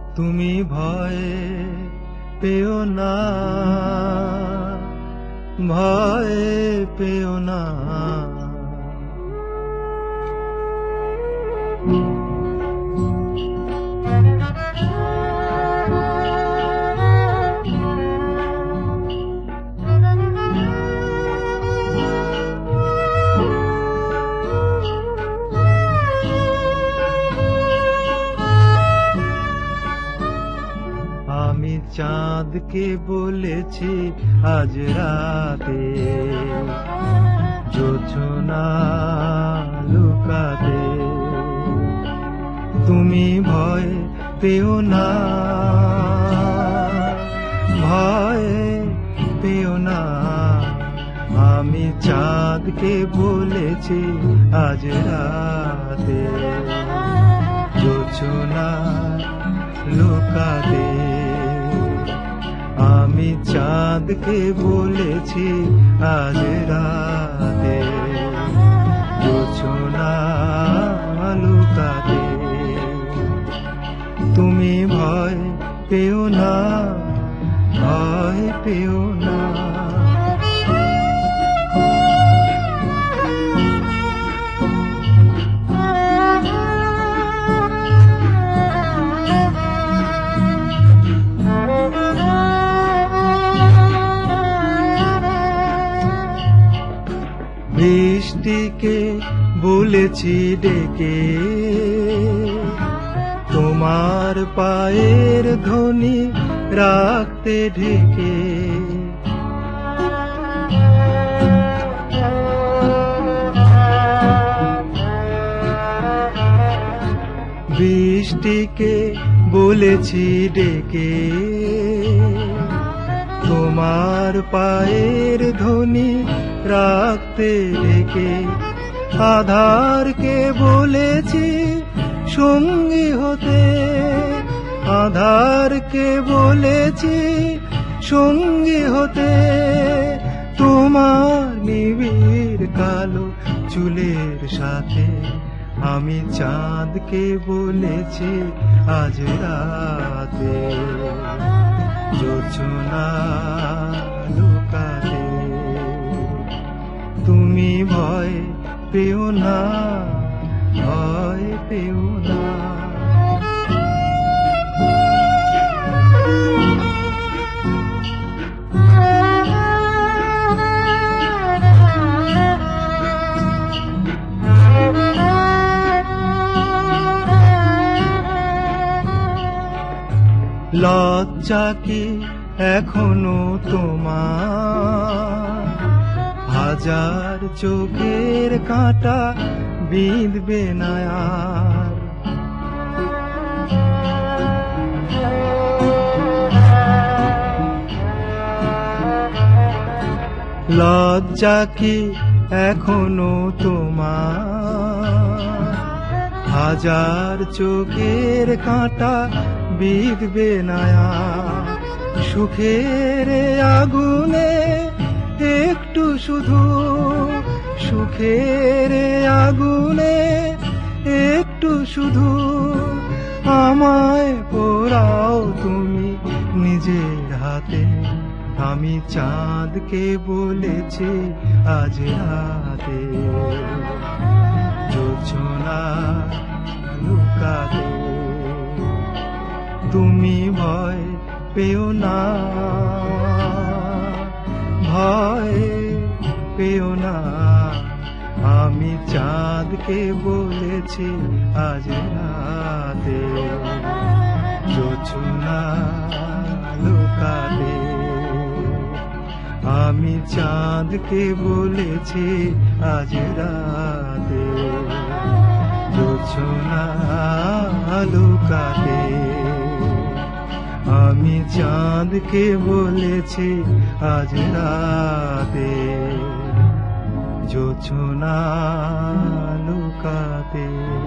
তুমি ভয় পেও না, ভয় পেও না। আমি চাঁদকে বলেছি আজ রাতে জোছনা লুকাতে, তুমি ভয় পেও না, ভয় পেও না। আমি চাঁদকে বলেছি আজ রাতে জোছনা লুকাতে, আমি চাঁদকে বলেছি আজ রাতে জোছনা লুকাতে, তুমি ভয় পেও না, ভয় পেও না। বৃষ্টিকে বলেছি ডেকে তোমার পায়ের ধ্বনি রাখতে ঢেকে, বৃষ্টিকে বলেছি ডেকে তোমার পায়ের ধ্বনি রাখতে ঢেকে, আধারকে বলেছি সঙ্গী হতে, আধারকে বলেছি সঙ্গী হতে, তোমার নিবিড় কালো চুলের সাথে আমি চাঁদকে বলেছি আজ রাতে জোছনা লুকাতে, তুমি ভয় পেও না, ভয় পেও না। লজ্জা কি এখনো তোমার, হাজার চোখের কাঁটা বিঁধবে না আর, লজ্জা কি এখনো তোমার, হাজার চোখের কাঁটা বিঁধবে না আর, সুখের আগুনে একটু শুধু, সুখের আগুনে একটু শুধু আমায় পোড়াও তুমি নিজের হাতে, আমি চাঁদকে বলেছি আজ রাতে জোছনা লুকাতে, তুমি ভয় পেও না, ভয় পেও না। আমি চাঁদকে বলেছি আজ রাতে জোছনা লুকাতে, আমি চাঁদকে বলেছি আজ রাতে জোছনা লুকাতে, আমি চাঁদকে বলেছি আজ রাতে জোছনা লুকাতে।